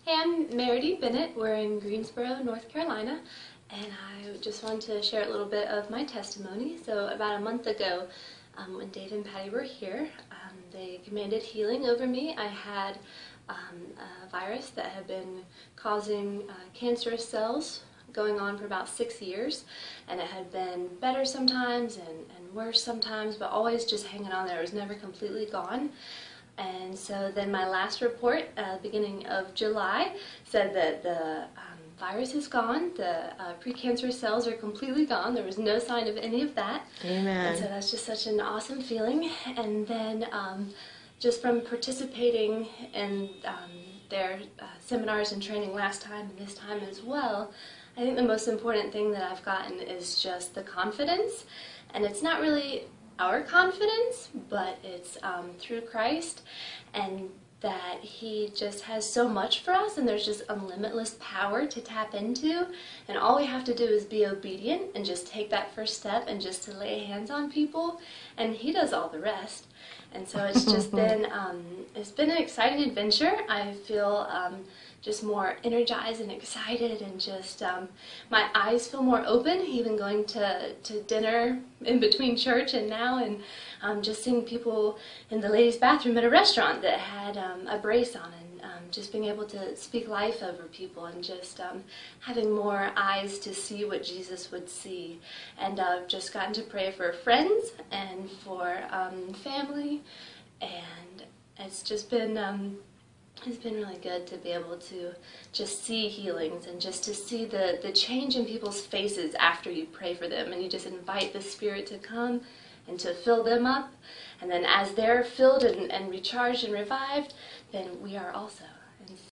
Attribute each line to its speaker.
Speaker 1: Hey, I'm Meridee Bennett. We're in Greensboro, North Carolina, and I just wanted to share a little bit of my testimony. So about a month ago, when Dave and Patty were here, they commanded healing over me. I had a virus that had been causing cancerous cells going on for about 6 years, and it had been better sometimes and worse sometimes, but always just hanging on there. It was never completely gone. And so then my last report, beginning of July, said that the virus is gone, the precancerous cells are completely gone. There was no sign of any of that.
Speaker 2: Amen.
Speaker 1: And so that's just such an awesome feeling. And then just from participating in their seminars and training last time and this time as well, I think the most important thing that I've gotten is just the confidence. And it's not really our confidence, but it's through Christ, and that He just has so much for us, and there's just unlimitless power to tap into, and all we have to do is be obedient and just take that first step and just to lay hands on people, and He does all the rest. And so it's just been an exciting adventure. I feel just more energized and excited, and just my eyes feel more open, even going to dinner in between church and now, and just seeing people in the ladies' bathroom at a restaurant that had a brace on, and just being able to speak life over people, and just having more eyes to see what Jesus would see. And I've just gotten to pray for friends and for family, and it's just been really good to be able to just see healings, and just to see the change in people's faces after you pray for them, and you just invite the Spirit to come and to fill them up, and then as they're filled and recharged and revived, then we are also.